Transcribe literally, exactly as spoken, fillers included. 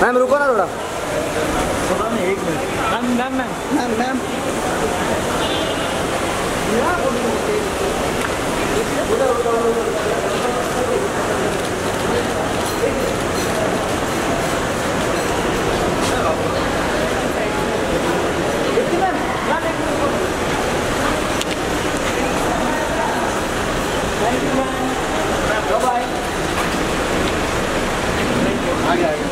Ma'am रुको ना थोड़ा। एक minute ma'am ma'am ma'am ma'am ma'am आ गया।